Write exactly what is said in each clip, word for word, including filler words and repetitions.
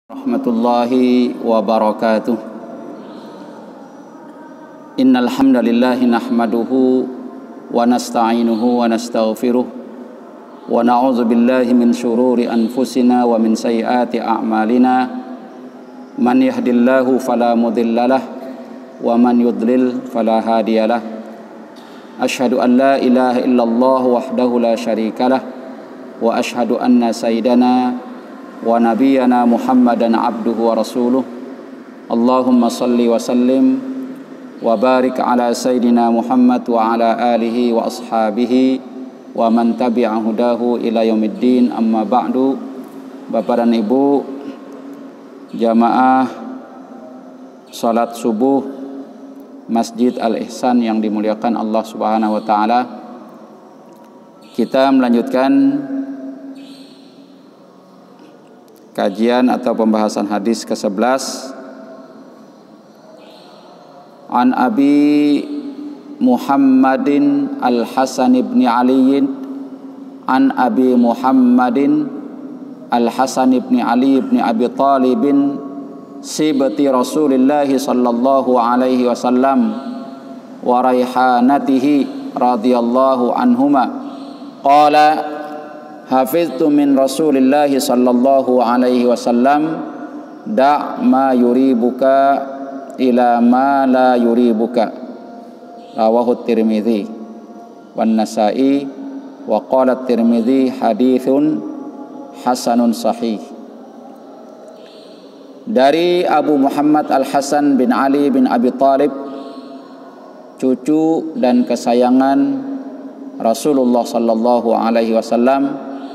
Rahmatullahi wabarakatuh. Innal hamdalillah nahmaduhu wa nasta'inuhu wa nastaghfiruh wa na'udzu billahi min shururi anfusina wa min sayyiati a'malina. Man yahdihillahu fala mudhillalah wa man yudlil fala hadiyalah. Asyhadu an la ilaha illallah wahdahu la syarikalah wa asyhadu anna sayyidana wa nabiyyana Muhammadan abduhu wa rasuluh. Allahumma salli wa sallim wa barik ala sayyidina Muhammad wa ala alihi wa ashabihi wa man tabi'a hudahu ila yaumiddin. Amma ba'du. Bapak dan Ibu jamaah salat subuh Masjid Al-Ihsan yang dimuliakan Allah Subhanahu wa taala, kita melanjutkan kajian atau pembahasan hadis ke sebelas. An Abi Muhammadin Al-Hasan ibn Ali An Abi Muhammadin Al-Hasan ibn Ali ibn Abi Talibin sibti Rasulillah sallallahu alaihi wasallam wa raihanatihi radhiyallahu anhuma qala hafiztu min Rasulillah sallallahu alaihi wasallam da' ma yuribuka ila ma la yuribuka. Rawahu Tirmidzi wan Nasa'i wa qala Tirmidzi haditsun hasanun sahih. Dari Abu Muhammad Al-Hasan bin Ali bin Abi Talib, cucu dan kesayangan Rasulullah sallallahu alaihi wasallam,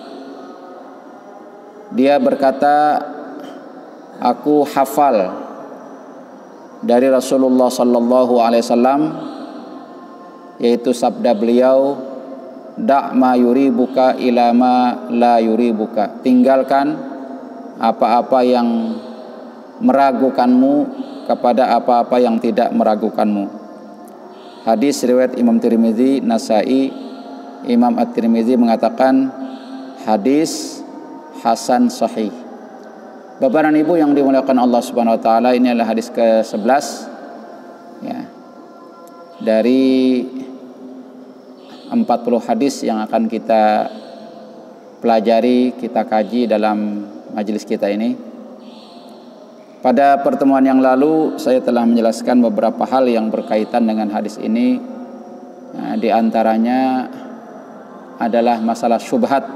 dia berkata, aku hafal dari Rasulullah sallallahu alaihi wasallam, yaitu sabda beliau, da' ma yuribuka ila ma la yuribuka. Tinggalkan apa-apa yang meragukanmu kepada apa-apa yang tidak meragukanmu. Hadis riwayat Imam Tirmidzi, Nasa'i. Imam At-Tirmidzi mengatakan hadis hasan sahih. Bapak dan Ibu yang dimuliakan Allah Subhanahu wa taala, ini adalah hadis ke sebelas ya, dari empat puluh hadis yang akan kita pelajari, kita kaji dalam majelis kita ini. Pada pertemuan yang lalu saya telah menjelaskan beberapa hal yang berkaitan dengan hadis ini. Nah, di antaranya adalah masalah syubhat.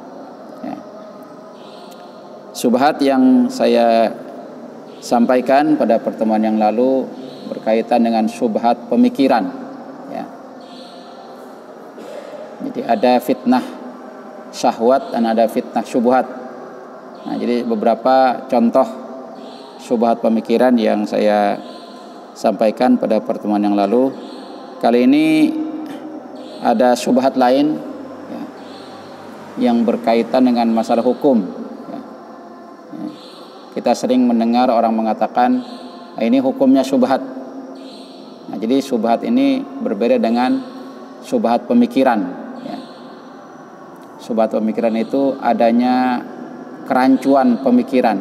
Subhat yang saya sampaikan pada pertemuan yang lalu berkaitan dengan subhat pemikiran ya. Jadi ada fitnah syahwat dan ada fitnah syubhat. Nah, jadi beberapa contoh subhat pemikiran yang saya sampaikan pada pertemuan yang lalu. Kali ini ada subhat lain ya, yang berkaitan dengan masalah hukum. Kita sering mendengar orang mengatakan ini hukumnya syubhat. Nah, jadi syubhat ini berbeda dengan syubhat pemikiran ya. Syubhat pemikiran itu adanya kerancuan pemikiran,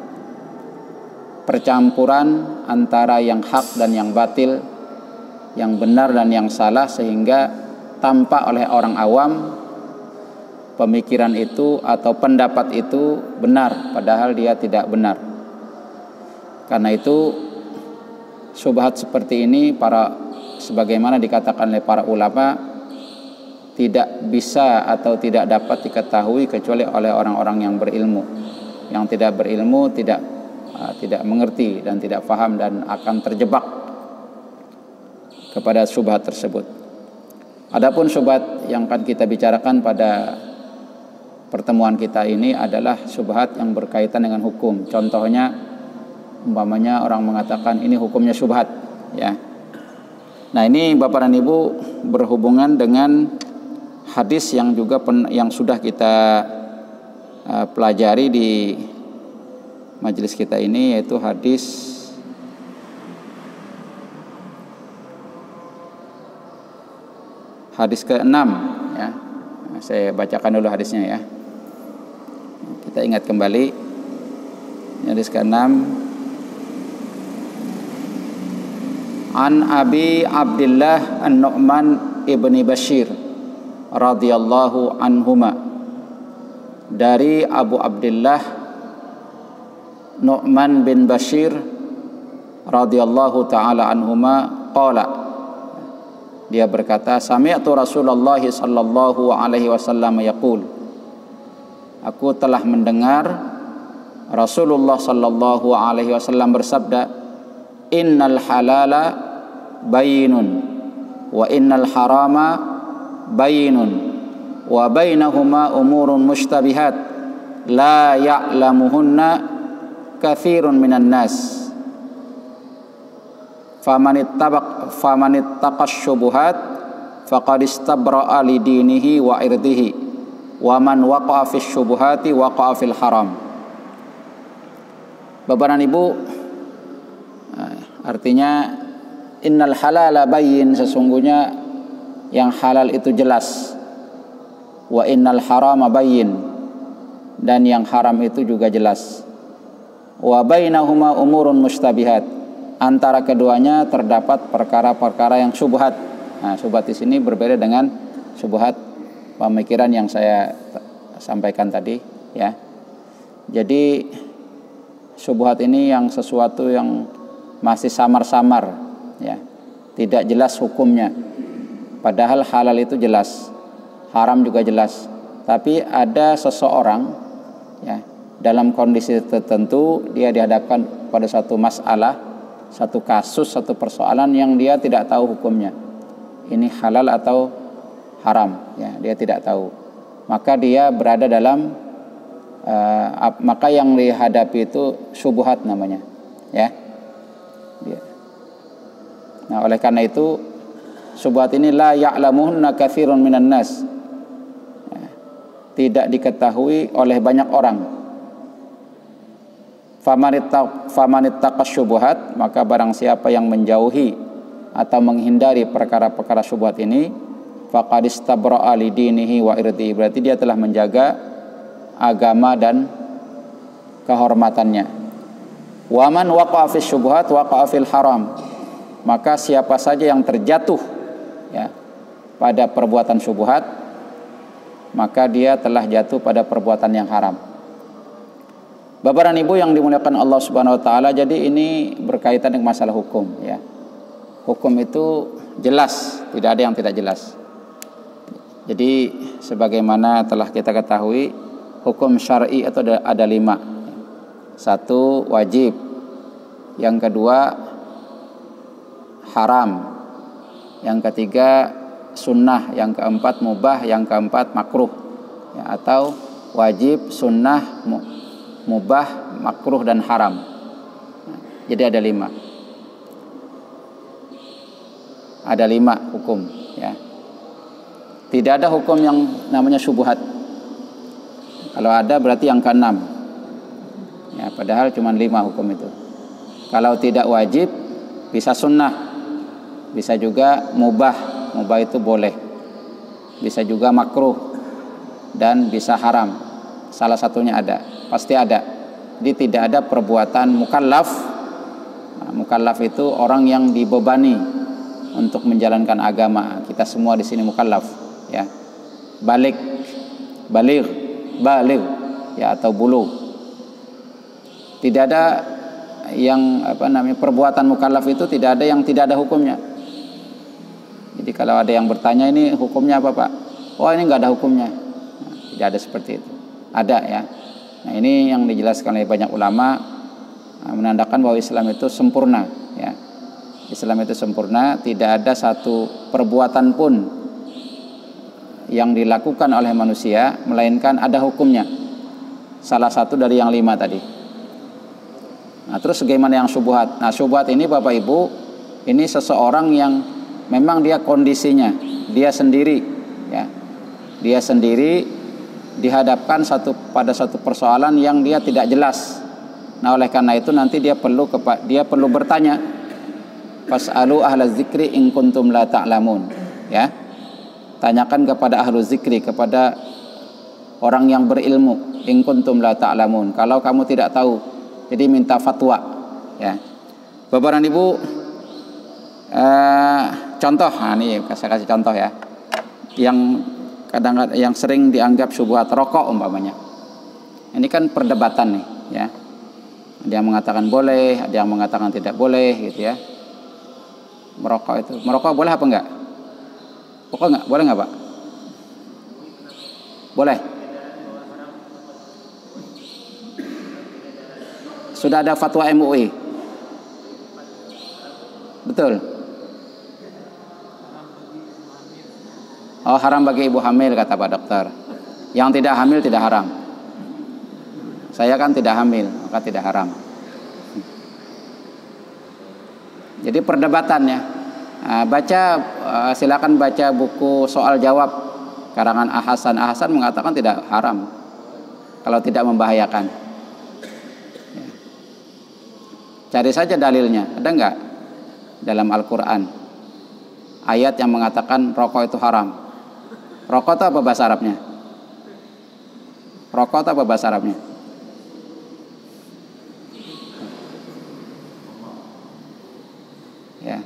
percampuran antara yang hak dan yang batil, yang benar dan yang salah, sehingga tampak oleh orang awam pemikiran itu atau pendapat itu benar padahal dia tidak benar. Karena itu syubhat seperti ini, para sebagaimana dikatakan oleh para ulama, tidak bisa atau tidak dapat diketahui kecuali oleh orang-orang yang berilmu. Yang tidak berilmu tidak uh, tidak mengerti dan tidak paham dan akan terjebak kepada syubhat tersebut. Adapun syubhat yang akan kita bicarakan pada pertemuan kita ini adalah syubhat yang berkaitan dengan hukum. Contohnya, umpamanya orang mengatakan ini hukumnya syubhat ya. Nah, ini Bapak dan Ibu berhubungan dengan hadis yang juga pen, yang sudah kita uh, pelajari di majelis kita ini, yaitu hadis hadis keenam ya. Nah, saya bacakan dulu hadisnya ya. Kita ingat kembali Hadis keenam, An Abi Abdullah An-Nu'man ibni Bashir radhiyallahu anhuma, dari Abu Abdullah Nu'man bin Bashir radhiyallahu taala anhuma, qala, dia berkata, sami'tu Rasulullah sallallahu alaihi wasallam yaqul, aku telah mendengar Rasulullah sallallahu alaihi wasallam bersabda, innal halala bayyinun wa innal harama bayyinun wa bainahuma umurun mushtabihat la ya'lamuhunna katsirun minan nas famanittaba famanittaqash syubuhat faqad istabra'a li dinihi wa irdihi wa man waqa'a fish syubuhati waqa'a fil haram. Bapak dan Ibu, artinya innal halala bayyin, sesungguhnya yang halal itu jelas, wa innal harama bayyin, dan yang haram itu juga jelas, wa bainahuma umurun mustabihat, antara keduanya terdapat perkara-perkara yang syubhat. Nah, syubhat di sini berbeda dengan syubhat pemikiran yang saya sampaikan tadi, ya. Jadi syubhat ini yang sesuatu yang masih samar-samar, ya, tidak jelas hukumnya. Padahal halal itu jelas, haram juga jelas. Tapi ada seseorang, ya, dalam kondisi tertentu dia dihadapkan pada satu masalah, satu kasus, satu persoalan yang dia tidak tahu hukumnya. Ini halal atau haram, ya, dia tidak tahu. Maka dia berada dalam uh, maka yang dihadapi itu syubhat namanya, ya. Nah, oleh karena itu syubhat ini la ya'lamuhunna katsirun minan nas, tidak diketahui oleh banyak orang. Famanittaqash syubuhat, maka barang siapa yang menjauhi atau menghindari perkara-perkara syubhat ini, faqad istabra'a li dinihi wa irdihi, berarti dia telah menjaga agama dan kehormatannya. Wa man waqa'a fish syubuhat waqa'a fil haram, maka siapa saja yang terjatuh, ya, pada perbuatan syubhat, maka dia telah jatuh pada perbuatan yang haram. Bapak dan Ibu yang dimuliakan Allah Subhanahu wa taala, jadi ini berkaitan dengan masalah hukum, ya. Hukum itu jelas, tidak ada yang tidak jelas. Jadi sebagaimana telah kita ketahui, hukum syar'i itu ada, ada lima. Satu, wajib. Yang kedua, haram. Yang ketiga, sunnah. Yang keempat, mubah. Yang keempat, makruh, ya, atau wajib, sunnah, mubah, makruh, dan haram. Jadi ada lima. Ada lima hukum, ya. Tidak ada hukum yang namanya syubhat. Kalau ada berarti yang keenam, ya, padahal cuma lima hukum itu. Kalau tidak wajib, bisa sunnah, bisa juga mubah, mubah itu boleh, bisa juga makruh, dan bisa haram. Salah satunya ada, pasti ada. Jadi tidak ada perbuatan mukallaf. Nah, mukallaf itu orang yang dibebani untuk menjalankan agama. Kita semua di sini mukallaf, ya. Balik, baligh, baligh, ya, atau bulughh. Tidak ada yang apa namanya perbuatan mukallaf itu tidak ada yang tidak ada hukumnya. Jadi kalau ada yang bertanya ini hukumnya apa, Pak? Oh, ini nggak ada hukumnya. Nah, tidak ada seperti itu. Ada, ya. Nah, ini yang dijelaskan oleh banyak ulama, nah, menandakan bahwa Islam itu sempurna, ya. Islam itu sempurna, tidak ada satu perbuatan pun yang dilakukan oleh manusia melainkan ada hukumnya. Salah satu dari yang lima tadi. Nah, terus bagaimana yang syubhat? Nah, syubhat ini Bapak Ibu, ini seseorang yang memang dia kondisinya, dia sendiri, ya. Dia sendiri dihadapkan satu pada satu persoalan yang dia tidak jelas. Nah, oleh karena itu nanti dia perlu kepa, dia perlu bertanya. Fas'alu ahla zikri in kuntum la ta'lamun, ya. Tanyakan kepada ahlu zikri, kepada orang yang berilmu, in kuntum la ta'lamun, kalau kamu tidak tahu. Jadi minta fatwa, ya. Bapak dan Ibu, eh, contoh, nah ini saya kasih contoh ya, yang kadang-kadang yang sering dianggap syubhat, rokok umpamanya. Ini kan perdebatan nih, ya. Ada yang mengatakan boleh, ada yang mengatakan tidak boleh, gitu ya. Merokok itu, merokok boleh apa enggak? Pokok enggak, boleh enggak Pak? Boleh. Sudah ada fatwa M U I. Betul. Oh, haram bagi ibu hamil kata Pak Dokter. Yang tidak hamil tidak haram. Saya kan tidak hamil, maka tidak haram. Jadi perdebatannya, nah, baca silakan baca buku soal jawab karangan Ahasan. Ahasan mengatakan tidak haram kalau tidak membahayakan. Ya. Cari saja dalilnya, ada enggak dalam Al-Quran ayat yang mengatakan rokok itu haram? Rokok itu apa bahasa Arabnya? Rokok itu apa bahasa Arabnya? Ya.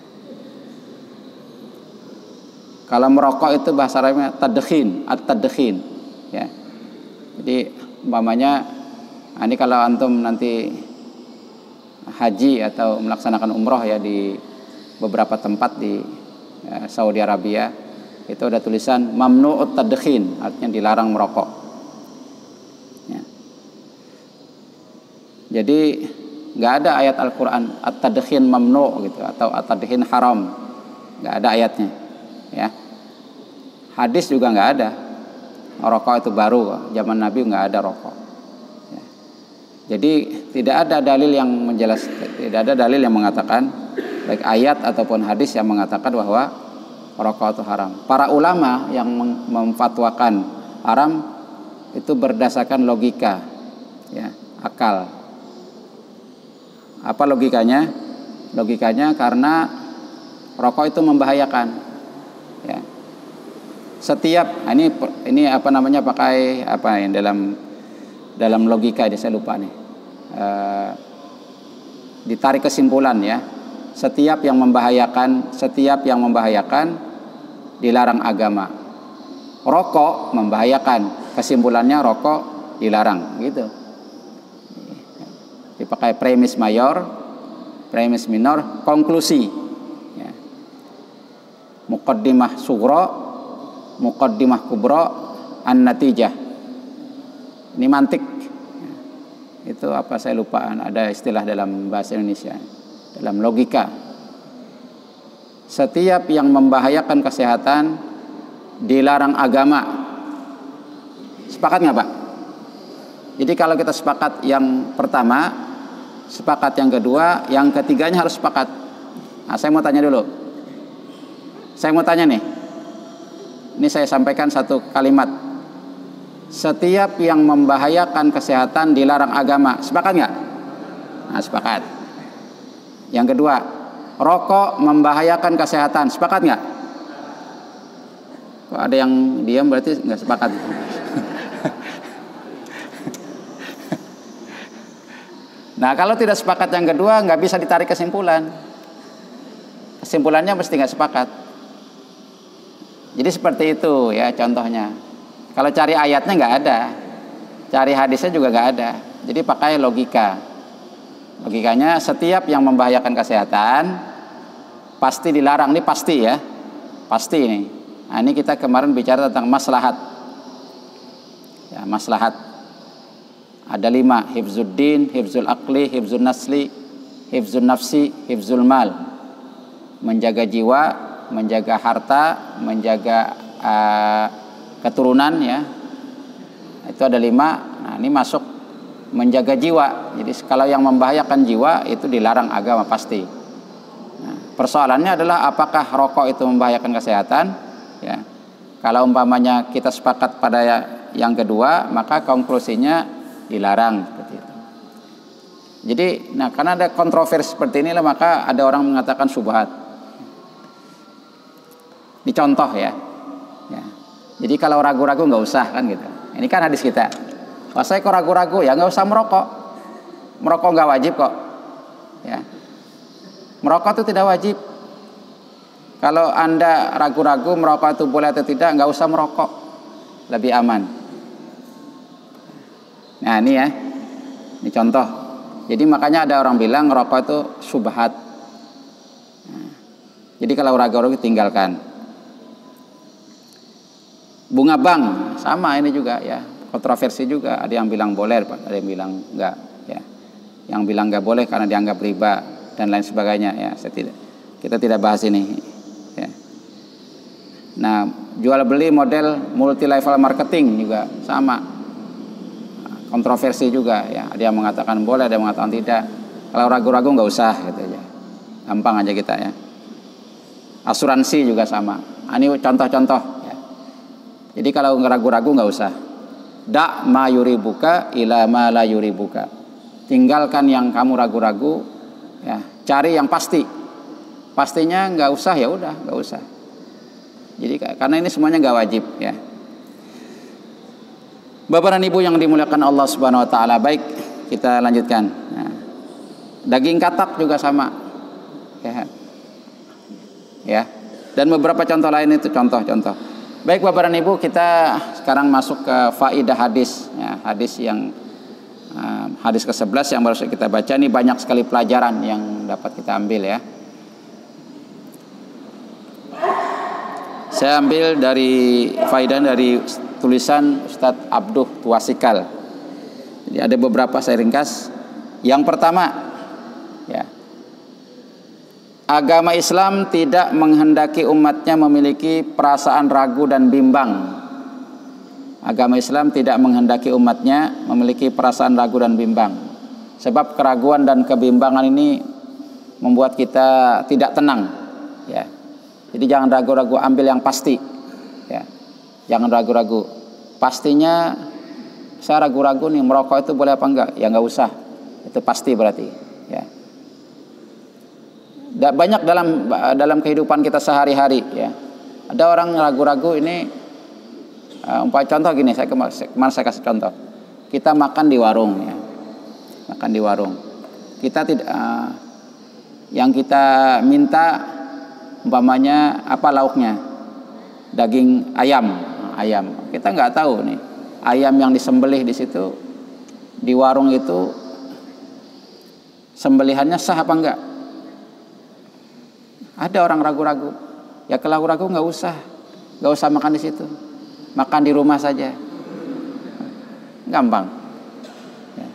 Kalau merokok itu bahasa Arabnya tadkhin, at-tadkhin, ya. Jadi umpamanya, ini kalau antum nanti haji atau melaksanakan umroh ya di beberapa tempat di ya, Saudi Arabia, itu ada tulisan mamnu'ut tadkhin, artinya dilarang merokok. Ya. Jadi nggak ada ayat Al-Quran at-tadkhin mamnu' gitu atau at-tadkhin haram, nggak ada ayatnya, ya. Hadis juga nggak ada. Rokok itu baru, zaman Nabi nggak ada rokok. Ya. Jadi tidak ada dalil yang menjelaskan, tidak ada dalil yang mengatakan baik ayat ataupun hadis yang mengatakan bahwa rokok itu haram. Para ulama yang memfatwakan haram itu berdasarkan logika, ya, akal. Apa logikanya? Logikanya karena rokok itu membahayakan. Ya. Setiap ini ini apa namanya pakai apa yang dalam dalam logika ini saya lupa nih. E, ditarik kesimpulan ya. Setiap yang membahayakan, setiap yang membahayakan dilarang agama. Rokok membahayakan, kesimpulannya rokok dilarang, gitu. Dipakai premis mayor, premis minor, konklusi. Ya. Muqaddimah sughra, muqaddimah kubra, an-natijah. Ini mantik. Ya. Itu apa saya lupa, ada istilah dalam bahasa Indonesia. Dalam logika, setiap yang membahayakan kesehatan dilarang agama. Sepakat nggak Pak? Jadi kalau kita sepakat yang pertama, sepakat yang kedua, yang ketiganya harus sepakat. Nah, saya mau tanya dulu. Saya mau tanya nih. Ini saya sampaikan satu kalimat. Setiap yang membahayakan kesehatan dilarang agama. Sepakat nggak? Nah, sepakat. Yang kedua, rokok membahayakan kesehatan. Sepakat nggak? Kok ada yang diam berarti nggak sepakat. Nah, kalau tidak sepakat yang kedua, nggak bisa ditarik kesimpulan. Kesimpulannya mesti nggak sepakat. Jadi seperti itu ya contohnya. Kalau cari ayatnya nggak ada, cari hadisnya juga nggak ada. Jadi pakai logika. Logikanya setiap yang membahayakan kesehatan pasti dilarang. Ini pasti ya, pasti ini. Nah, ini kita kemarin bicara tentang maslahat. Ya, maslahat. Ada lima, hifzuddin, hifzul aqli, hifzul nasli, hifzul nafsi, hifzul mal. Menjaga jiwa, menjaga harta, menjaga uh, keturunan ya. Itu ada lima. Nah, ini masuk menjaga jiwa. Jadi kalau yang membahayakan jiwa itu dilarang agama pasti. Nah, persoalannya adalah apakah rokok itu membahayakan kesehatan? Ya. Kalau umpamanya kita sepakat pada yang kedua, maka konklusinya dilarang seperti itu. Jadi, nah karena ada kontroversi seperti inilah maka ada orang mengatakan syubhat. Ini contoh ya. Ya. Jadi kalau ragu-ragu nggak usah kan gitu. Ini kan hadis kita. Wah, saya kok ragu-ragu ya nggak usah merokok. Merokok nggak wajib kok. Ya. Merokok itu tidak wajib. Kalau Anda ragu-ragu merokok itu boleh atau tidak, nggak usah merokok, lebih aman. Nah ini ya, ini contoh. Jadi makanya ada orang bilang ngerokok itu syubhat. Nah, jadi kalau ragu-ragu tinggalkan. Bunga bank sama ini juga ya, kontroversi juga. Ada yang bilang boleh, ada yang bilang enggak. Ya, yang bilang nggak boleh karena dianggap riba dan lain sebagainya. Ya, saya tidak, kita tidak bahas ini. Ya. Nah, jual beli model multi level marketing juga sama, kontroversi juga ya. Ada yang mengatakan boleh, ada yang mengatakan tidak. Kalau ragu-ragu nggak usah gitu aja, gampang aja kita ya. Asuransi juga sama. Ini contoh-contoh ya. Jadi kalau ragu-ragu nggak usah. Da ma yuribuka ila ma la yuribuka. Tinggalkan yang kamu ragu-ragu ya, cari yang pasti. Pastinya nggak usah, ya udah nggak usah. Jadi karena ini semuanya nggak wajib ya. Bapak dan Ibu yang dimuliakan Allah Subhanahu Wa Taala, baik kita lanjutkan. Nah, daging katak juga sama, ya. Ya. Dan beberapa contoh lain itu contoh-contoh. Baik Bapak dan Ibu, kita sekarang masuk ke faidah hadis. Ya, hadis yang uh, hadis ke sebelas yang baru kita baca ini banyak sekali pelajaran yang dapat kita ambil ya. Saya ambil dari faidah dari tulisan Ustadz Abduh Tuasikal. Jadi ada beberapa saya ringkas. Yang pertama, ya, agama Islam tidak menghendaki umatnya memiliki perasaan ragu dan bimbang. Agama Islam tidak menghendaki umatnya memiliki perasaan ragu dan bimbang. Sebab keraguan dan kebimbangan ini membuat kita tidak tenang, ya. Jadi jangan ragu-ragu, ambil yang pasti ya. Jangan ragu-ragu. Pastinya saya ragu-ragu nih, merokok itu boleh apa enggak? Ya enggak usah. Itu pasti berarti ya. Banyak dalam dalam kehidupan kita sehari-hari ya. Ada orang ragu-ragu ini uh, umpama contoh gini, saya kemarin, kemarin saya kasih contoh. Kita makan di warung ya. Makan di warung. Kita tidak uh, yang kita minta umpamanya apa lauknya, daging ayam, ayam. Kita nggak tahu nih, ayam yang disembelih di situ di warung itu sembelihannya sah apa enggak? Ada orang ragu-ragu. Ya kalau ragu nggak usah, nggak usah makan di situ, makan di rumah saja, gampang. Ya.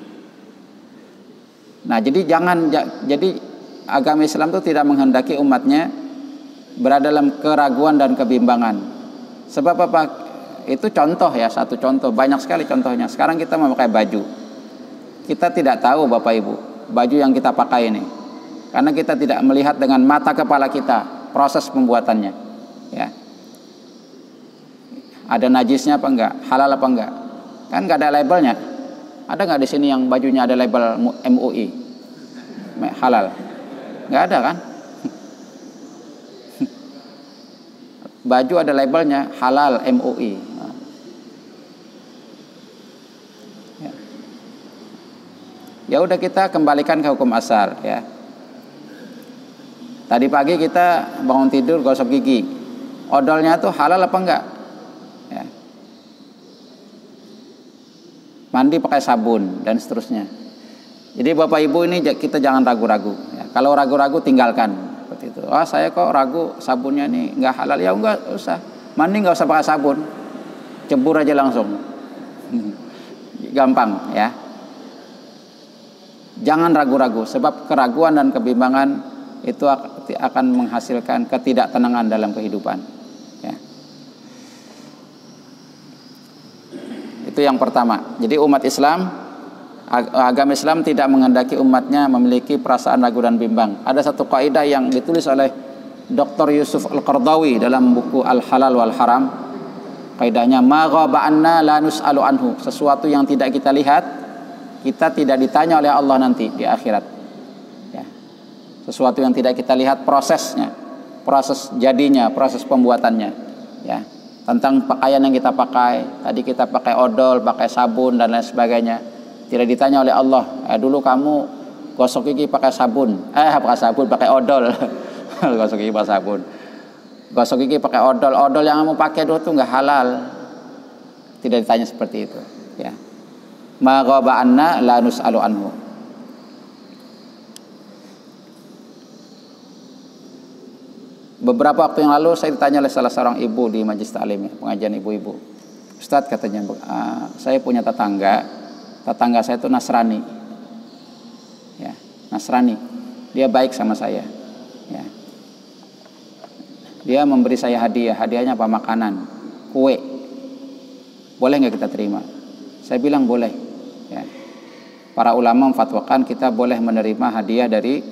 Nah jadi jangan, jadi agama Islam itu tidak menghendaki umatnya berada dalam keraguan dan kebimbangan. Sebab apa? Itu contoh ya, satu contoh, banyak sekali contohnya. Sekarang kita memakai baju, kita tidak tahu Bapak Ibu baju yang kita pakai ini, karena kita tidak melihat dengan mata kepala kita proses pembuatannya ya. Ada najisnya apa enggak, halal apa enggak, kan enggak ada labelnya. Ada enggak di sini yang bajunya ada label M U I halal? Enggak ada kan? Baju ada labelnya halal M U I. Ya. Ya udah kita kembalikan ke hukum asal ya. Tadi pagi kita bangun tidur gosok gigi, odolnya tuh halal apa enggak? Ya. Mandi pakai sabun dan seterusnya. Jadi Bapak Ibu ini kita jangan ragu-ragu. Ya. Kalau ragu-ragu tinggalkan. Itu. Oh saya kok ragu sabunnya ini nggak halal, ya enggak usah mandi, nggak usah pakai sabun, cebur aja langsung, gampang ya. Jangan ragu-ragu, sebab keraguan dan kebimbangan itu akan menghasilkan ketidaktenangan dalam kehidupan ya. Itu yang pertama. Jadi umat Islam, agama Islam tidak menghendaki umatnya memiliki perasaan ragu dan bimbang. Ada satu kaidah yang ditulis oleh Doktor Yusuf Al-Qardawi dalam buku Al-Halal wal Haram. Kaidahnya ma ghaba anna la nus'alu anhu. Sesuatu yang tidak kita lihat, kita tidak ditanya oleh Allah nanti di akhirat. Ya. Sesuatu yang tidak kita lihat prosesnya, proses jadinya, proses pembuatannya. Ya. Tentang pakaian yang kita pakai, tadi kita pakai odol, pakai sabun dan lain sebagainya. Tidak ditanya oleh Allah, eh, dulu kamu gosok gigi pakai sabun, eh pakai sabun, pakai odol, gosok gigi pakai sabun, gosok gigi pakai odol, odol yang kamu pakai dulu tuh nggak halal. Tidak ditanya seperti itu. Ya, ma ghaba anna la nus'alu anhu. Beberapa waktu yang lalu saya ditanya oleh salah seorang ibu di majelis taklim, pengajian ibu-ibu. Ustadz katanya, ah, saya punya tetangga. Tetangga saya itu Nasrani, ya, Nasrani. Dia baik sama saya, ya. Dia memberi saya hadiah, hadiahnya apa? Makanan, kue. Boleh nggak kita terima? Saya bilang boleh. Ya. Para ulama memfatwakan kita boleh menerima hadiah dari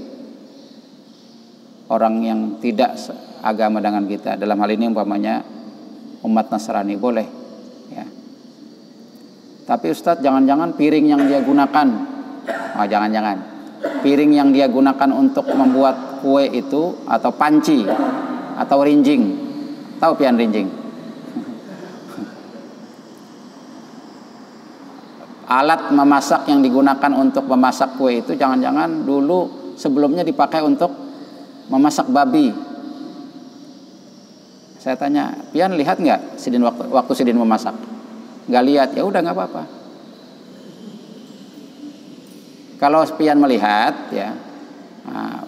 orang yang tidak agama dengan kita. Dalam hal ini umpamanya umat Nasrani, boleh. Ya. Tapi Ustadz, jangan-jangan piring yang dia gunakan, oh jangan-jangan piring yang dia gunakan untuk membuat kue itu, atau panci, atau rinjing, tahu pian rinjing? Alat memasak yang digunakan untuk memasak kue itu, jangan-jangan dulu sebelumnya dipakai untuk memasak babi. Saya tanya, pian lihat nggak Sidin waktu, waktu Sidin memasak? Nggak lihat, ya udah nggak apa-apa. Kalau pian melihat, ya, nah,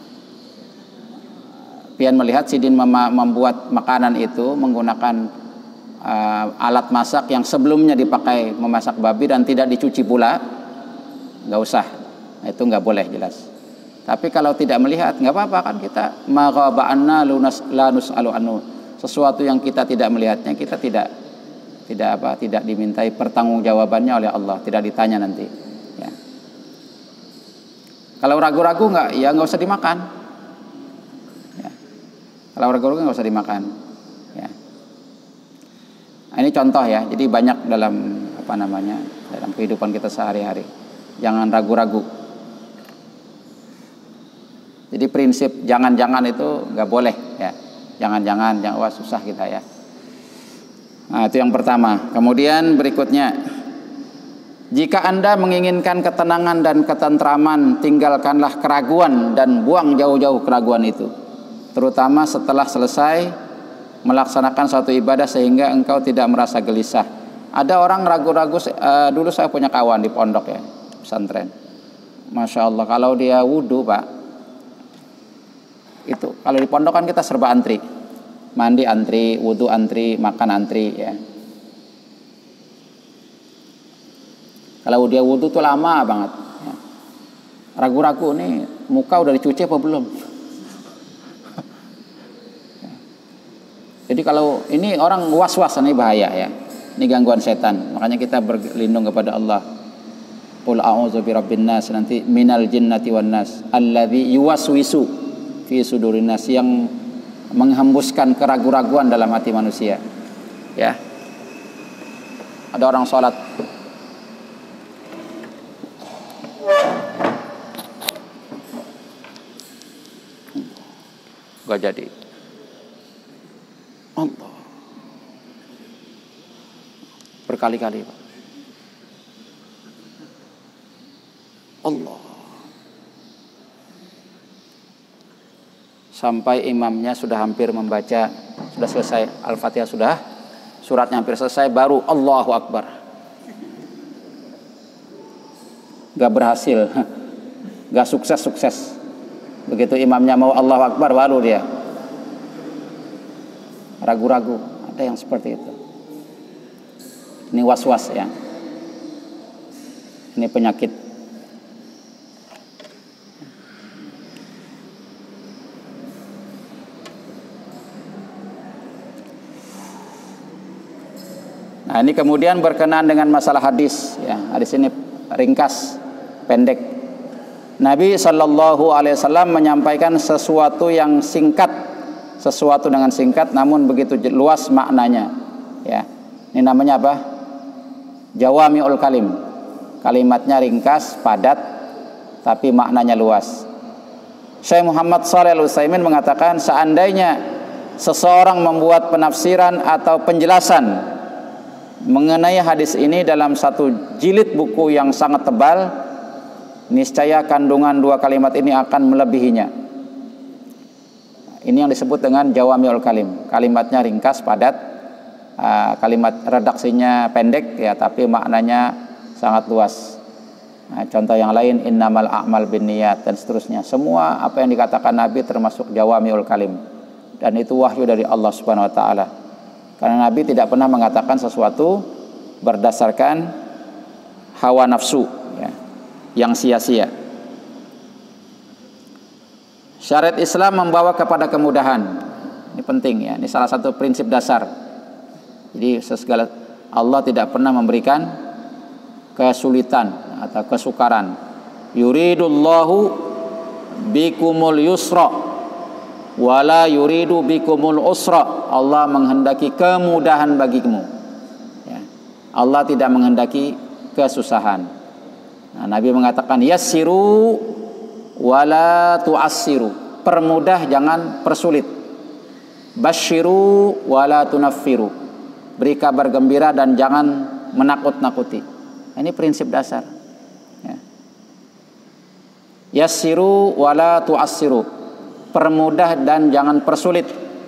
pian melihat Sidin mem- membuat makanan itu menggunakan uh, alat masak yang sebelumnya dipakai memasak babi dan tidak dicuci pula, nggak usah. Nah, itu nggak boleh jelas. Tapi kalau tidak melihat, nggak apa-apa kan kita ma ghaba anna la nus'alu anhu. Sesuatu yang kita tidak melihatnya, kita tidak tidak apa tidak dimintai pertanggungjawabannya oleh Allah, tidak ditanya nanti, ya. Kalau ragu-ragu nggak, ya nggak usah dimakan, ya. Kalau ragu-ragu nggak usah dimakan, ya. Nah, ini contoh ya, jadi banyak dalam apa namanya dalam kehidupan kita sehari-hari, jangan ragu-ragu. Jadi prinsip jangan-jangan itu nggak boleh, ya. Jangan-jangan, jangan, wah susah kita ya. Nah, itu yang pertama. Kemudian berikutnya, jika Anda menginginkan ketenangan dan ketentraman, tinggalkanlah keraguan dan buang jauh-jauh keraguan itu, terutama setelah selesai melaksanakan suatu ibadah sehingga engkau tidak merasa gelisah. Ada orang ragu-ragu, uh, dulu saya punya kawan di pondok ya, pesantren. Masya Allah, kalau dia wudhu Pak, itu kalau di pondok kan kita serba antri. Mandi antri, wudhu antri, makan antri, ya. Kalau dia wudhu tuh lama banget, ya. Ragu-ragu nih muka udah dicuci apa belum. Jadi kalau ini orang was-was, ini bahaya ya. Ini gangguan setan. Makanya kita berlindung kepada Allah. Qul a'udzu birabbin nas, nanti minal jinnati wan nas alladzi yuwaswisu fi sudurin nas, yang menghembuskan keraguan-raguan dalam hati manusia, ya. Ada orang sholat, gak jadi. Allah, berkali-kali Pak. Allah, sampai imamnya sudah hampir membaca, sudah selesai Al-Fatihah, sudah suratnya hampir selesai, baru Allahu Akbar. Gak berhasil, gak sukses-sukses. Begitu imamnya mau Allahu Akbar, baru dia ragu-ragu. Ada yang seperti itu. Ini was-was ya. Ini penyakit. Nah, ini kemudian berkenaan dengan masalah hadis, ya. Hadis ini ringkas, pendek. Nabi Shallallahu Alaihi Wasallam menyampaikan sesuatu yang singkat, sesuatu dengan singkat, namun begitu luas maknanya, ya. Ini namanya apa? Jawami'ul kalim. Kalimatnya ringkas, padat, tapi maknanya luas. Syekh Muhammad Shalih Al Utsaimin mengatakan, seandainya seseorang membuat penafsiran atau penjelasan mengenai hadis ini dalam satu jilid buku yang sangat tebal, niscaya kandungan dua kalimat ini akan melebihinya. Ini yang disebut dengan jawami'ul kalim. Kalimatnya ringkas, padat, uh, kalimat redaksinya pendek ya, tapi maknanya sangat luas. Nah, contoh yang lain, innamal a'mal binniyat dan seterusnya. Semua apa yang dikatakan Nabi termasuk jawami'ul kalim, dan itu wahyu dari Allah Subhanahu wa taala. Karena Nabi tidak pernah mengatakan sesuatu berdasarkan hawa nafsu ya, yang sia-sia. Syariat Islam membawa kepada kemudahan. Ini penting ya. Ini salah satu prinsip dasar. Jadi segala, Allah tidak pernah memberikan kesulitan atau kesukaran. Yuridullahu bikumul yusra wala yuridu bikumul usra. Allah menghendaki kemudahan bagimu ya. Allah tidak menghendaki kesusahan. Nah, Nabi mengatakan yassiru wala tu'assiru. Permudah, jangan persulit. Basyiru wala tunaffiru. Beri kabar gembira dan jangan menakut-nakuti. Ini prinsip dasar ya. Yassiru wala tu'assiru. Permudah dan jangan persulit.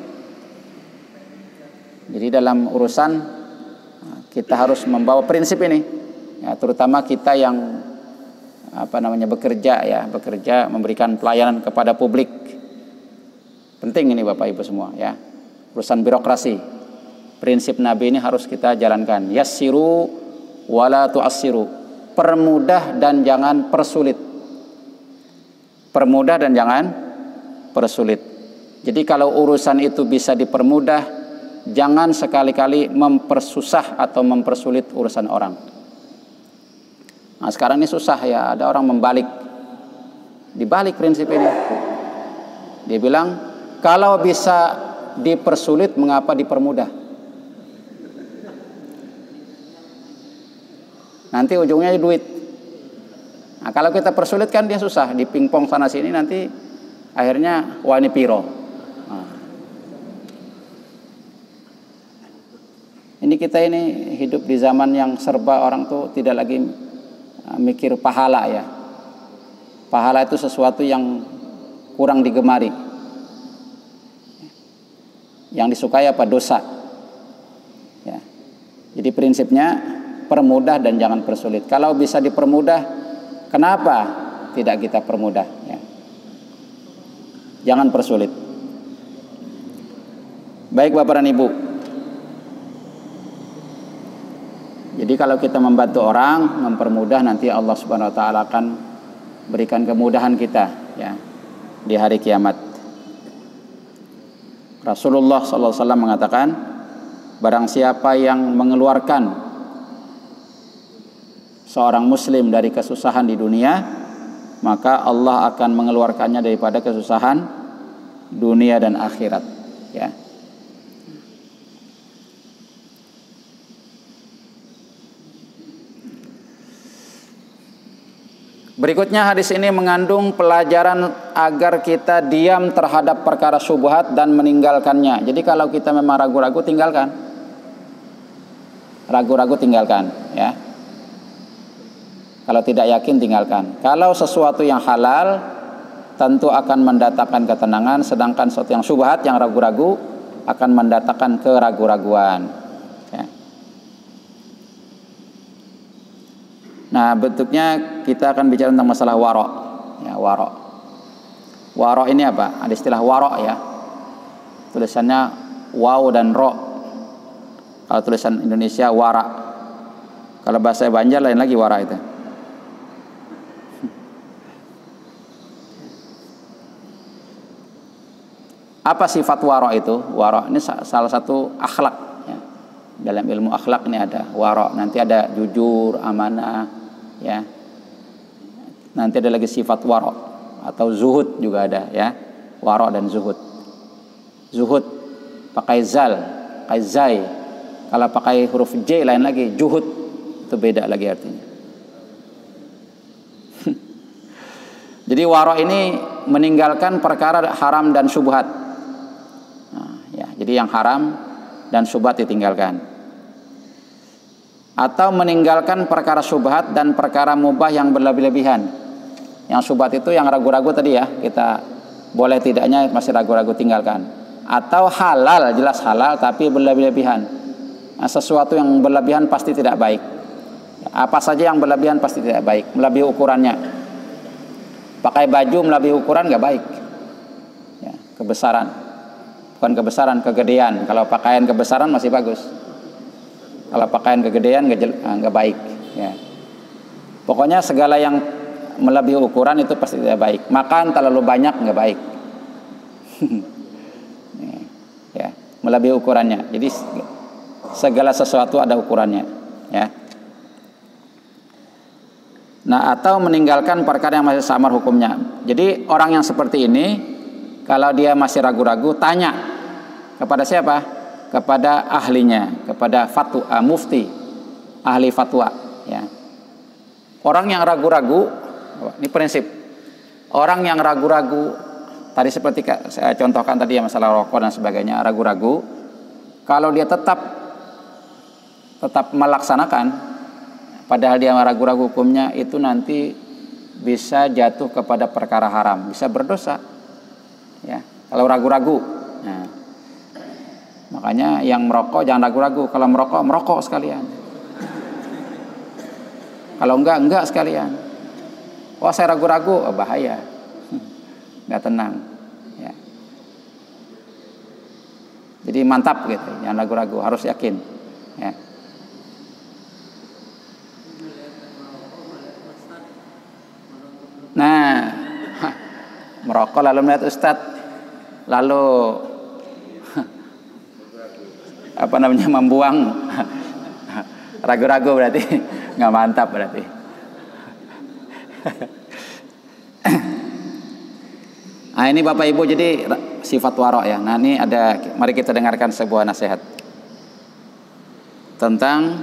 Jadi dalam urusan kita harus membawa prinsip ini ya, terutama kita yang apa namanya bekerja ya, bekerja memberikan pelayanan kepada publik. Penting ini Bapak Ibu semua ya. Urusan birokrasi. Prinsip Nabi ini harus kita jalankan. Yassiru wala tu'assiru. Permudah dan jangan persulit. Permudah dan jangan persulit. Jadi kalau urusan itu bisa dipermudah, jangan sekali-kali mempersusah atau mempersulit urusan orang. Nah, sekarang ini susah ya, ada orang membalik, dibalik prinsip ini. Dia bilang, kalau bisa dipersulit, mengapa dipermudah? Nanti ujungnya duit. Nah, kalau kita persulit kan dia susah, dipingpong sana sini, nanti akhirnya wani piro. Nah. Ini kita ini hidup di zaman yang serba orang tuh tidak lagi mikir pahala ya. Pahala itu sesuatu yang kurang digemari. Yang disukai apa? Dosa ya. Jadi prinsipnya permudah dan jangan persulit. Kalau bisa dipermudah, kenapa tidak kita permudah ya? Jangan persulit. Baik Bapak dan Ibu, jadi kalau kita membantu orang, mempermudah, nanti Allah Subhanahu wa taala akan berikan kemudahan kita ya di hari kiamat. Rasulullah sallallahu alaihi wasallam mengatakan, barang siapa yang mengeluarkan seorang muslim dari kesusahan di dunia, maka Allah akan mengeluarkannya daripada kesusahan dunia dan akhirat ya. Berikutnya hadis ini mengandung pelajaran agar kita diam terhadap perkara syubhat dan meninggalkannya. Jadi kalau kita memang ragu-ragu, tinggalkan. Ragu-ragu tinggalkan ya. Kalau tidak yakin, tinggalkan. Kalau sesuatu yang halal tentu akan mendatangkan ketenangan, sedangkan sesuatu yang syubhat, yang ragu-ragu, akan mendatangkan keragu-raguan ya. Nah, bentuknya kita akan bicara tentang masalah waro ya, waro. Waro ini apa? Ada istilah waro ya. Tulisannya waw dan ro. Kalau tulisan Indonesia wara. Kalau bahasa Banjar lain lagi wara itu. Apa sifat waro itu? Waro ini salah satu akhlak ya. Dalam ilmu akhlak ini ada waro. Nanti ada jujur, amanah ya. Nanti ada lagi sifat waro atau zuhud juga ada ya. Waro dan zuhud. Zuhud pakai zal, pakai zai. Kalau pakai huruf j lain lagi, juhud. Itu beda lagi artinya. Jadi waro ini meninggalkan perkara haram dan syubhat. Nah, ya, jadi yang haram dan syubhat ditinggalkan. atau meninggalkan perkara syubhat dan perkara mubah yang berlebih-lebihan. Yang syubhat itu yang ragu-ragu tadi ya, kita boleh tidaknya masih ragu-ragu tinggalkan. Atau halal, jelas halal tapi berlebih-lebihan. Nah, sesuatu yang berlebihan pasti tidak baik. Apa saja yang berlebihan pasti tidak baik, melebihi ukurannya. Pakai baju melebihi ukuran nggak baik. Ya, kebesaran, bukan kebesaran, kegedean. Kalau pakaian kebesaran masih bagus. Kalau pakaian kegedean nggak nggak baik. Ya. Pokoknya segala yang melebihi ukuran itu pasti tidak baik. Makan terlalu banyak nggak baik. Ya, melebihi ukurannya. Jadi segala sesuatu ada ukurannya. Ya. Nah, atau meninggalkan perkara yang masih samar hukumnya. Jadi orang yang seperti ini, kalau dia masih ragu-ragu, tanya kepada siapa? Kepada ahlinya, kepada fatwa, uh, mufti, ahli fatwa. Ya. Orang yang ragu-ragu, ini prinsip. Orang yang ragu-ragu, tadi seperti saya contohkan tadi ya masalah rokok dan sebagainya, ragu-ragu. Kalau dia tetap tetap melaksanakan, padahal dia ragu-ragu hukumnya, itu nanti bisa jatuh kepada perkara haram, bisa berdosa. Ya, kalau ragu-ragu. Nah, makanya yang merokok jangan ragu-ragu. Kalau merokok, merokok sekalian. Kalau enggak, enggak sekalian. Wah, saya ragu-ragu, oh, bahaya. Enggak tenang. Ya. Jadi mantap gitu, jangan ragu-ragu, harus yakin. Ya. Nah, merokok lalu melihat ustadz, lalu apa namanya membuang, ragu-ragu berarti nggak mantap berarti. Nah ini Bapak Ibu, jadi sifat warok ya. Nah ini ada, mari kita dengarkan sebuah nasihat tentang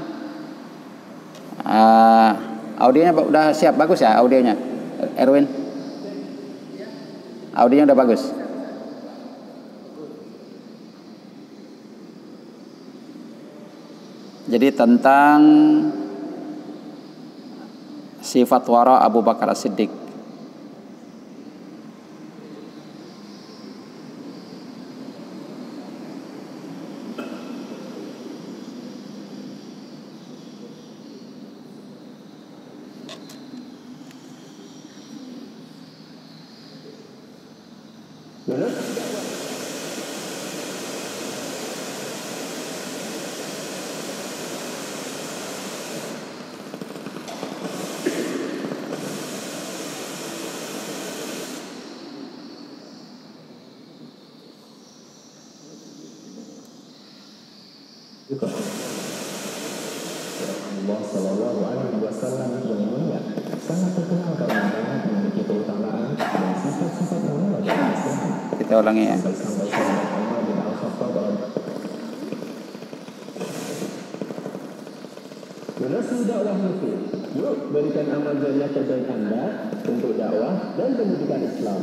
uh, audionya udah siap, bagus ya audionya. Erwin, audionya udah bagus. Jadi tentang sifat wara Abu Bakar As-Siddiq. Rasulullah Shallallahu Alaihi Wasallam yang mulia sangat terkenal karena banyak memiliki keutamaan dan sifat-sifat mulia dalam Islam. Kita ulangi ya. Sampai-sampai sahabat Umar bin Al-Khattab menesu dakwah itu. Yuk berikan amal jariah terbaik Anda untuk dakwah dan pendidikan Islam.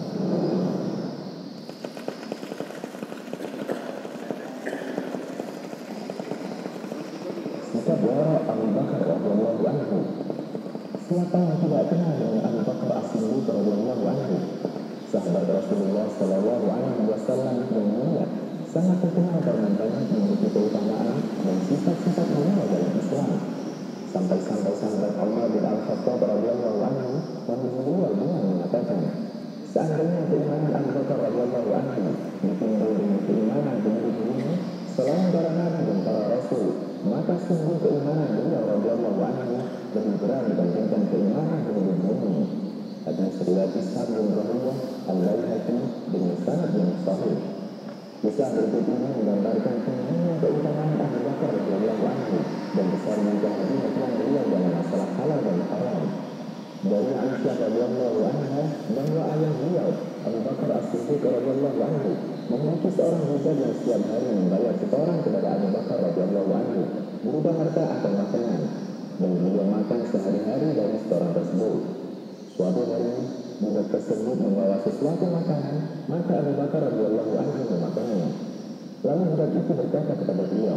Sifat wara Abu Bakar radhiyallahu anhu. Siapa yang tidak kenal dengan Abu Bakar As-Siddiq radhiyallahu anhu? Sahabat Rasulullah Shallallahu Alaihi Wasallam yang mulia sangat terkenal karena banyak memiliki keutamaan dan sifat-sifat mulia dalam Islam. Sampai-sampai sahabat Umar bin Al-Khattab radhiyallahu anhu mengulang dengan mengatakan, seandainya keimanan Abu Bakar radhiyallahu anhu ditimbul dengan keimanan penduduk selain para nabi dan para rasul, maka sungguh keimanan beliau radhiyallahu anhu lebih berat dibandingkan keimanan penduduk bumi. Hadis riwayat Ishaq bin Rahawiyah Al-Baihaqi dengan sanad yang sahih. Kisah berikut ini menggambarkan tingginya keutamaan Abu Bakar radhiyallahu anhu dan besarnya jahiliyah yang beliau dalam masalah halal dan haram. Dari Aisyah radhiyallahu anha bahwa ayah beliau Abu Bakar As-Siddiq radhiyallahu anhu memiliki seorang budak yang setiap hari membayar setoran kepada Abu Bakar radhiyallahu anhu berupa harta atau makanan, dan beliau makan sehari-hari dari setoran tersebut. Suatu hari budak tersebut membawa sesuatu makanan, maka Abu Bakar radhiyallahu anhu memakannya. Lalu budak itu berkata kepada beliau,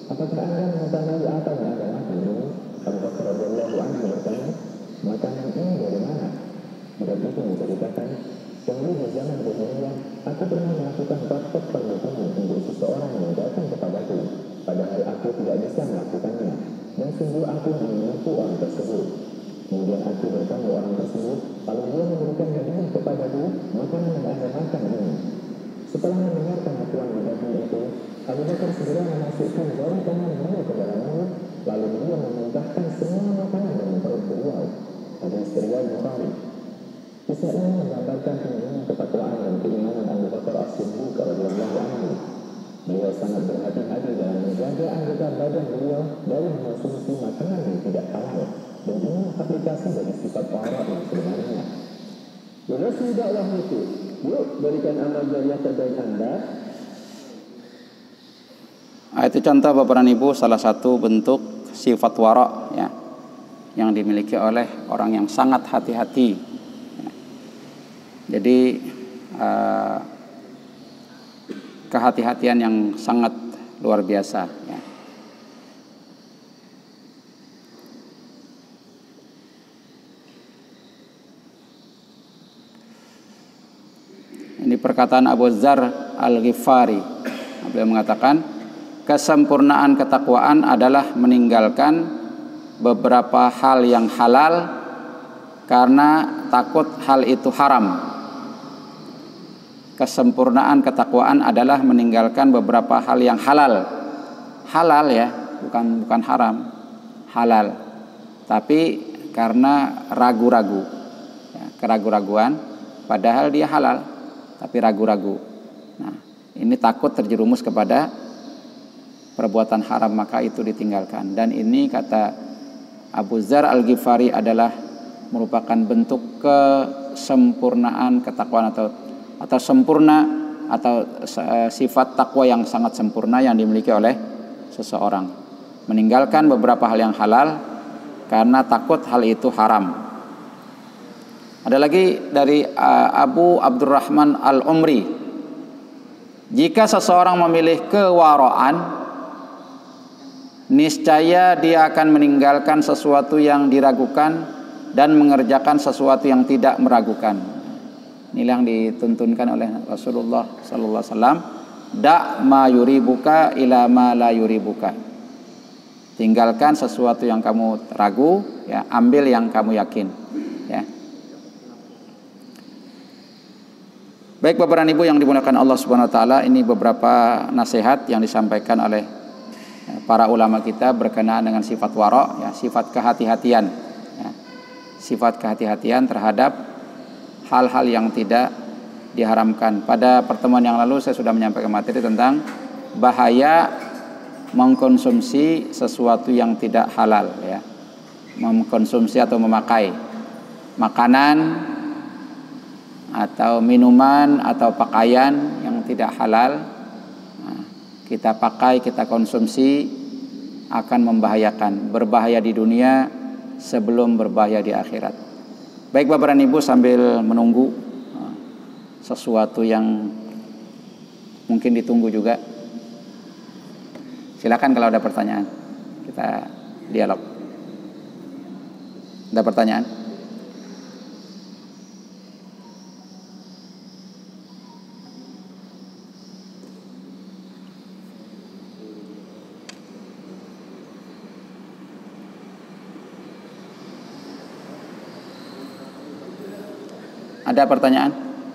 apakah Anda mengetahui apa yang Anda makan ini? Abu Bakar radhiyallahu anhu bertanya, makanan ini dari mana? Budak itu menceritakan, dahulu di zaman jahiliyah, aku pernah melakukan praktek permukamu untuk seseorang yang datang kepadaku, padahal aku tidak bisa melakukannya, dan sungguh aku menipu orang tersebut. Kemudian aku bertemu orang tersebut, kalau dia memberikan hadiah kepadaku, makanan yang Anda makan ini. Setelah mendengar pengakuan budak itu, Abu Bakar segera memasukkan jari kanan beliau ke dalam mulut, lalu beliau memuntahkan semua makanan dalam perut beliau. Hadis riwayat Bukhari. Kisah ini menggambarkan tingginya ketakwaan dan keimanan Abu Bakar As-Siddiq radhiyallahu anhu. Beliau sangat berhati-hati dalam menjaga anggota badan beliau dari mengonsumsi makanan yang tidak halal, dan ini aplikasi bagi sifat wara yang sebenarnya. Menerusi dakwah itu, yuk berikan amal jariah terbaik Anda. Nah, itu contoh Bapak dan Ibu salah satu bentuk sifat wara ya, yang dimiliki oleh orang yang sangat hati-hati. Ya. Jadi uh, kehati-hatian yang sangat luar biasa ya. Ini perkataan Abu Dzar Al-Ghifari. Beliau mengatakan, kesempurnaan ketakwaan adalah meninggalkan beberapa hal yang halal karena takut hal itu haram. Kesempurnaan ketakwaan adalah meninggalkan beberapa hal yang halal. Halal ya, bukan bukan haram. Halal. Tapi karena ragu-ragu. Ya, keragu-raguan padahal dia halal, tapi ragu-ragu. Nah, ini takut terjerumus kepada perbuatan haram, maka itu ditinggalkan. Dan ini kata Abu Dzar Al-Ghifari adalah merupakan bentuk kesempurnaan ketakwaan atau atau sempurna atau sifat takwa yang sangat sempurna yang dimiliki oleh seseorang. Meninggalkan beberapa hal yang halal karena takut hal itu haram. Ada lagi dari uh, Abu Abdurrahman Al-Umri. Jika seseorang memilih kewaraan, niscaya dia akan meninggalkan sesuatu yang diragukan dan mengerjakan sesuatu yang tidak meragukan. Inilah yang dituntunkan oleh Rasulullah sallallahu alaihi wasallam, da' ma yuribuka ila ma la yuribuka. Tinggalkan sesuatu yang kamu ragu, ya, ambil yang kamu yakin, ya. Baik Bapak dan Ibu yang dimuliakan Allah Subhanahu wa taala, ini beberapa nasihat yang disampaikan oleh para ulama kita berkenaan dengan sifat wara, ya, sifat kehati-hatian, ya. Sifat kehati-hatian terhadap hal-hal yang tidak diharamkan. Pada pertemuan yang lalu saya sudah menyampaikan materi tentang bahaya mengkonsumsi sesuatu yang tidak halal, ya. Mengkonsumsi atau memakai makanan atau minuman atau pakaian yang tidak halal, nah, kita pakai, kita konsumsi, akan membahayakan, berbahaya di dunia sebelum berbahaya di akhirat. Baik Bapak dan Ibu, sambil menunggu uh, sesuatu yang mungkin ditunggu juga, silakan kalau ada pertanyaan, kita dialog. Ada pertanyaan? Ada pertanyaan?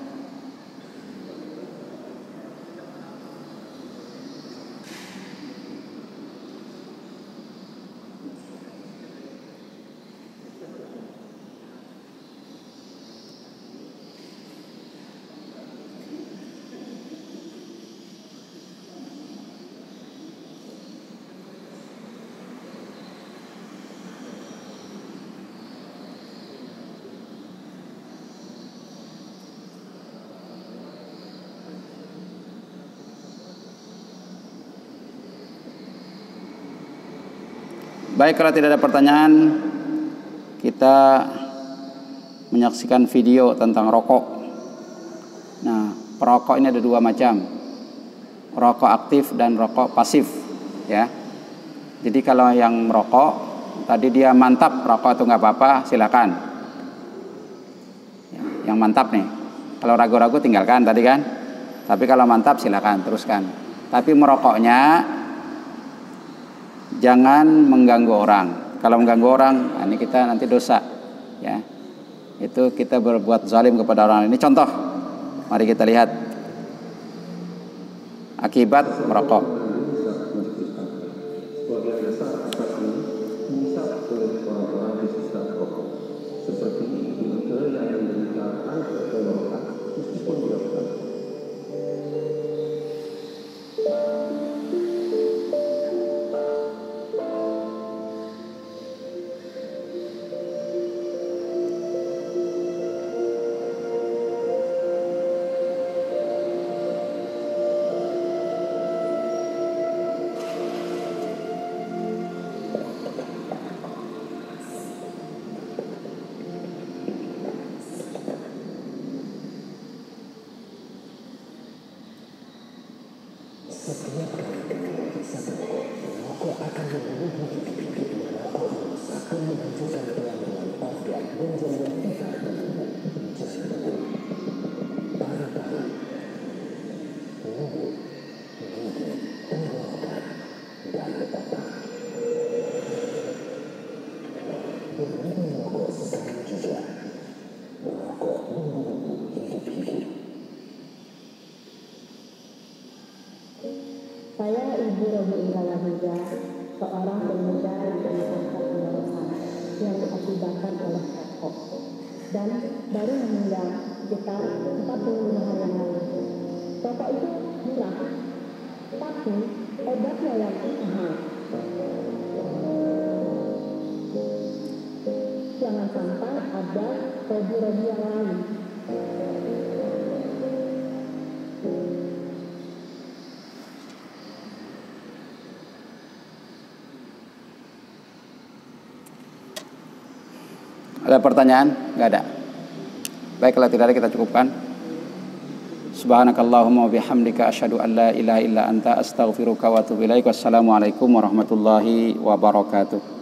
Baik, kalau tidak ada pertanyaan, kita menyaksikan video tentang rokok. Nah, perokok ini ada dua macam, rokok aktif dan rokok pasif, ya. Jadi kalau yang merokok, tadi dia mantap rokok itu nggak apa-apa, silakan. Yang mantap nih. Kalau ragu-ragu tinggalkan tadi kan. Tapi kalau mantap silakan teruskan. Tapi merokoknya jangan mengganggu orang. Kalau mengganggu orang, nah ini kita nanti dosa. Ya, itu kita berbuat zalim kepada orang. Ini contoh. Mari kita lihat akibat merokok. Setiap kali kita bisa merokok, merokok akan membunuh pipi merokok akan menghancurkan pelan-pelan organ dan jaringan kita jantung, paru-paru, mulut, gigi, tenggorokan, dan otak. Berhenti merokok sekarang juga. Merokok membunuh hidup-hidup. Saya Ibu Robi Ilalahiza, seorang pemuda yang terlihat pemborosan yang diakibatkan oleh rokok dan baru meninggal sekitar empat puluh lima hari yang lalu. Rokok itu murah, tapi obatnya yang mahal. Jangan sampai ada Robi-Robi yang lain. Ada pertanyaan? Enggak ada. Baik, kalau tidak ada kita cukupkan. Subhanakallahumma wa bihamdika asyhadu an la ilaha illa anta astaghfiruka wa atubu ilaik. Wassalamualaikum warahmatullahi wabarakatuh.